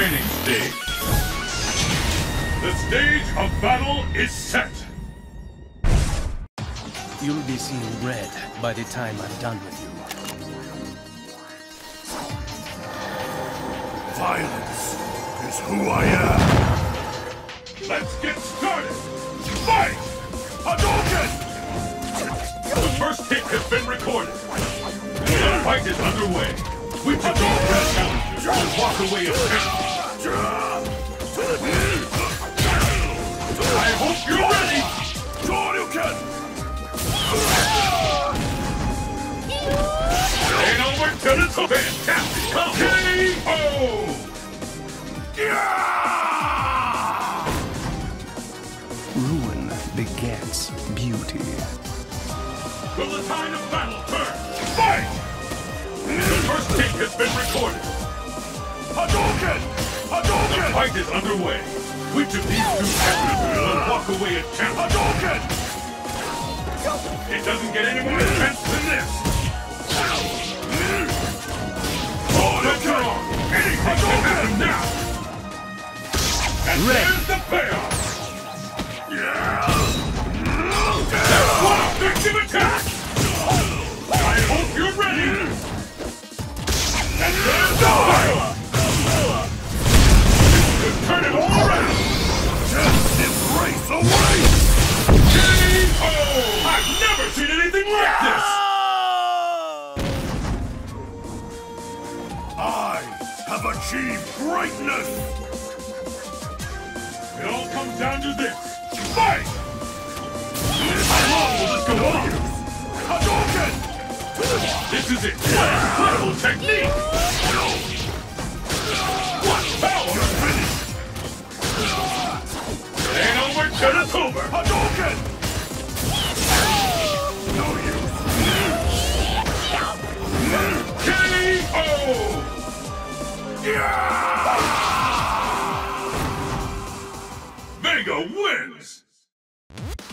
training stage. The stage of battle is set. You'll be seeing red by the time I'm done with you. Violence is who I am. Let's get started. Fight! Hadouken! The first hit has been recorded. The fight is underway. Which of these red challengers will walk away as champion? I hope you're ready! Hadouken! And over to the fantastic combo! Ruin begets beauty. Will the tide of battle turn? Fight! The first hit has been recorded. Hadouken! The Hadouken! fight is underway. Which of these two champions will walk away as champion? Hadouken! It doesn't get any more intense than this. Hold it on! Anything can happen now! And there's the payoff! That's one effective attack! I hope you're ready! And there's the payoff! This could turn it all around! Just embrace away! K.O. I've never seen anything like this! I have achieved greatness! It all comes down to this. Fight! How long will this go on? Hadouken! This is it. What incredible technique! What power! And over to the Cobra! Hadouken! No use! K.O. Vega wins!